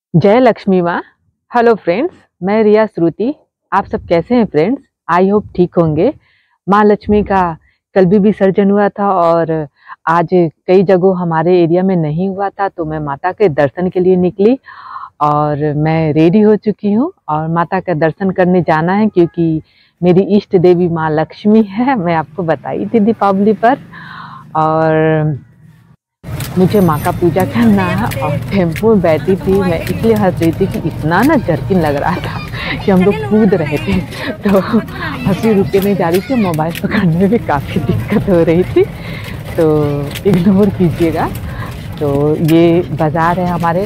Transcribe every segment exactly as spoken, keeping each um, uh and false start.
जय लक्ष्मी माँ। Hello friends, मैं रिया श्रुति। आप सब कैसे हैं फ्रेंड्स? आई होप ठीक होंगे। माँ लक्ष्मी का कल भी विसर्जन हुआ था और आज कई जगह हमारे एरिया में नहीं हुआ था, तो मैं माता के दर्शन के लिए निकली और मैं रेडी हो चुकी हूँ और माता का दर्शन करने जाना है क्योंकि मेरी इष्ट देवी माँ लक्ष्मी है। मैं आपको बताई थी दीपावली पर, और मुझे माँ का पूजा करना है और टेम्पो में बैठी थी। मैं इसलिए हंस रही थी कि इतना ना जर्किन लग रहा था कि हम लोग कूद रहे थे, तो हंसी रुके नहीं जा रही थी। मोबाइल पकड़ने में भी काफ़ी दिक्कत हो रही थी, तो इग्नोर कीजिएगा। तो ये बाज़ार है हमारे,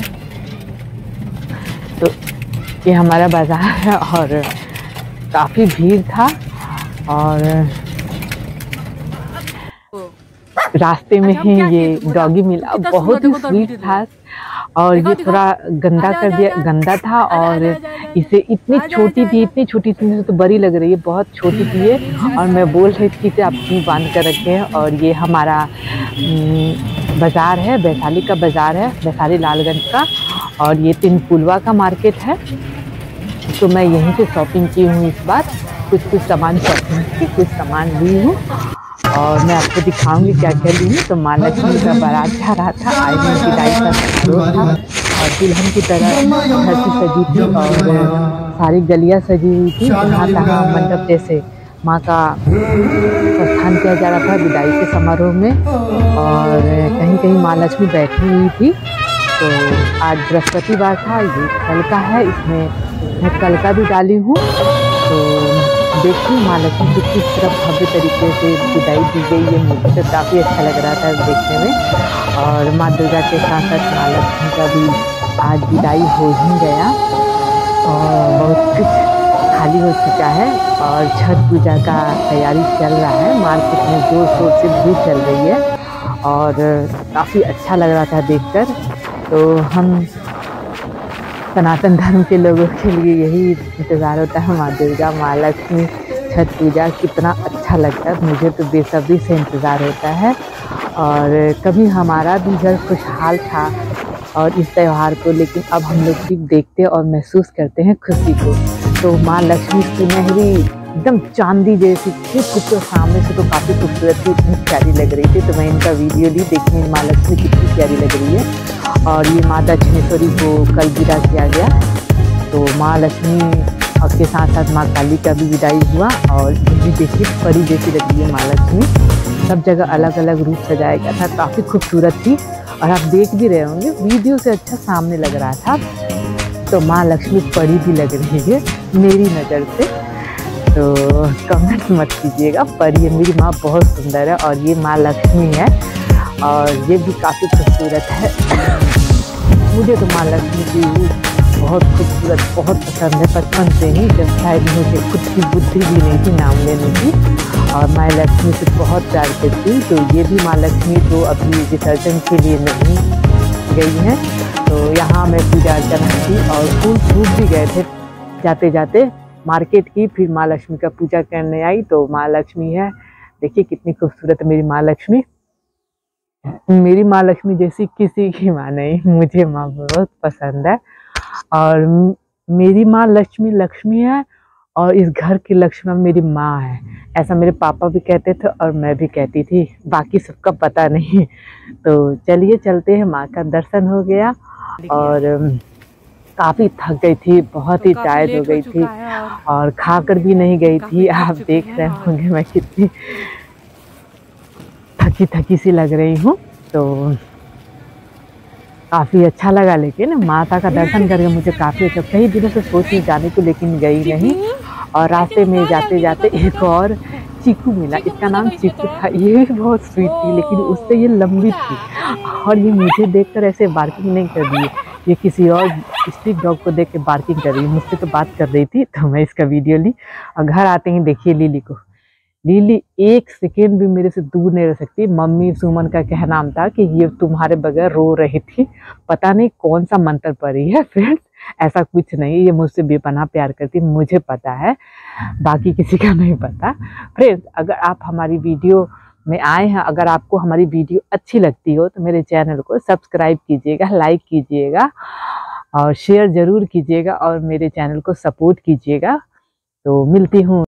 तो ये हमारा बाज़ार है और काफ़ी भीड़ था और रास्ते में ही ये डॉगी मिला, बहुत ही स्वीट था और ये थोड़ा गंदा कर दिया गंदा था और इसे इतनी छोटी थी इतनी छोटी थी तो बड़ी लग रही है, बहुत छोटी थी ये। और मैं बोल रही थी कि आप क्यों बांध कर रखे हैं। और ये हमारा बाज़ार है, वैशाली का बाज़ार है, वैशाली लालगंज का, और ये तीन पुलवा का मार्केट है। तो मैं यहीं से शॉपिंग की हूँ इस बार, कुछ कुछ सामान शॉपिंग की, कुछ सामान ली हूँ और मैं आपको दिखाऊंगी क्या क्या ली हूँ। तो माँ लक्ष्मी का बारात जा रहा था, आई में विदाई का समारोह था और दुल्हन की तरह घर से सजी थी और सारी गलियाँ सजी हुई थी। जहाँ तहाँ मंडप जैसे माँ का प्रस्थान किया जा रहा था विदाई के समारोह में, और कहीं कहीं माँ लक्ष्मी बैठी हुई थी। तो आज बृहस्पतिवार था, ये कल का है, इसमें मैं कल का भी डाली हूँ। तो देखिए माँ लक्ष्मी को किस तरह भव्य तरीके से विदाई दी गई है, मुझे तो काफ़ी अच्छा लग रहा था देखने में। और माँ दुर्गा के साथ साथ माँ लक्ष्मी का भी आज विदाई हो ही गया और बहुत कुछ खाली हो चुका है और छठ पूजा का तैयारी चल रहा है। मार्केट में जोर शोर से भीड़ चल रही है और काफ़ी अच्छा लग रहा था देखकर। तो हम सनातन धर्म के लोगों के लिए यही इंतज़ार होता है, माँ दुर्गा माँ लक्ष्मी छठ पूजा कितना अच्छा लगता है। मुझे तो बेसब्री से इंतज़ार होता है और कभी हमारा भी घर खुशहाल था और इस त्यौहार को, लेकिन अब हम लोग भी देखते और महसूस करते हैं खुशी को। तो माँ लक्ष्मी सुनहरी एकदम चांदी जैसी थी, कुछ तो सामने से तो काफ़ी खूबसूरत थी, इतनी प्यारी लग रही थी। तो मैं इनका वीडियो ली, देखिए माँ लक्ष्मी कितनी प्यारी लग रही है। और ये माँ दक्षिणेश्वरी को कल विदा किया गया, तो माँ लक्ष्मी और के साथ साथ माँ काली का भी विदाई हुआ। और ये भी देखिए परी जैसी लग रही है माँ लक्ष्मी, सब जगह अलग अलग रूप सजाया गया था, काफ़ी खूबसूरत थी। और आप देख भी रहे होंगे वीडियो से अच्छा सामने लग रहा था। तो माँ लक्ष्मी परी भी लग रही है मेरी नज़र से, तो कमेंट मत कीजिएगा। पर ये मेरी माँ बहुत सुंदर है और ये माँ लक्ष्मी है और ये भी काफ़ी खूबसूरत है। मुझे तो माँ लक्ष्मी की बहुत खूबसूरत बहुत पसंद है बचपन से ही, जब शायद मुझे खुद की बुद्धि भी नहीं थी नाम लेने की, और माँ लक्ष्मी से बहुत प्यार करती। तो ये भी माँ लक्ष्मी तो अभी विसर्जन के लिए नहीं गई है, तो यहाँ मैं पूजा अर्चना की और फूल फूट भी गए थे जाते जाते मार्केट की। फिर माँ लक्ष्मी का पूजा करने आई, तो माँ लक्ष्मी है, देखिए कितनी खूबसूरत है मेरी माँ लक्ष्मी। मेरी माँ लक्ष्मी जैसी किसी की माँ नहीं, मुझे माँ बहुत पसंद है। और मेरी माँ लक्ष्मी लक्ष्मी है और इस घर की लक्ष्मी मेरी माँ है, ऐसा मेरे पापा भी कहते थे और मैं भी कहती थी, बाकी सबका पता नहीं। तो चलिए चलते हैं, माँ का दर्शन हो गया और काफ़ी थक गई थी, बहुत ही टायर्ड हो गई थी और खाकर भी नहीं गई थी। आप देख रहे होंगे मैं कितनी थकी थकी सी लग रही हूँ। तो काफ़ी अच्छा लगा, लेकिन माता का दर्शन करके मुझे काफ़ी अच्छा, कई दिनों से सोची जाने को लेकिन गई नहीं। और रास्ते में जाते जाते एक और चीकू मिला, इसका नाम चीकू था, ये भी बहुत स्वीट थी लेकिन उससे ये लंबी थी और ये मुझे देखकर ऐसे बार्किंग नहीं कर रही है, ये किसी और स्ट्रीट डॉग को देख के बार्किंग कर रही है, मुझसे तो बात कर रही थी। तो मैं इसका वीडियो ली और घर आते ही देखिए लिली को, लिली एक सेकेंड भी मेरे से दूर नहीं रह सकती। मम्मी सुमन का कहना था कि ये तुम्हारे बगैर रो रही थी, पता नहीं कौन सा मंत्र पड़ी है फ्रेंड्स, ऐसा कुछ नहीं, ये मुझसे बेपनाह प्यार करती, मुझे पता है, बाकी किसी का नहीं पता। फ्रेंड्स अगर आप हमारी वीडियो में आए हैं, अगर आपको हमारी वीडियो अच्छी लगती हो तो मेरे चैनल को सब्सक्राइब कीजिएगा, लाइक कीजिएगा और शेयर ज़रूर कीजिएगा और मेरे चैनल को सपोर्ट कीजिएगा। तो मिलती हूँ।